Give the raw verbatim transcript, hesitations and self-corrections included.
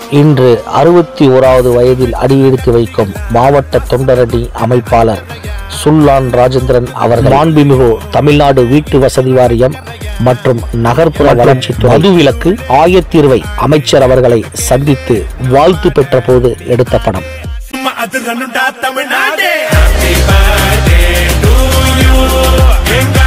இன்று அறுபத்தி ஓராவது வயதில் அடியெடுத்து வைக்கும் மாவட்ட தொண்டரணி அமைப்பாளர் சுல்லான் ராஜேந்திரன் அவர்கள் மாண்புமிகு தமிழ்நாடு வீட்டு வசதி வாரியம் மற்றும் நகர்ப்புற வளர்ச்சித்துறை மதுவிலக்கு ஆயத்தீர்வை அமைச்சர் அவர்களை சந்தித்து வாழ்த்து பெற்ற போது எடுத்த படம்.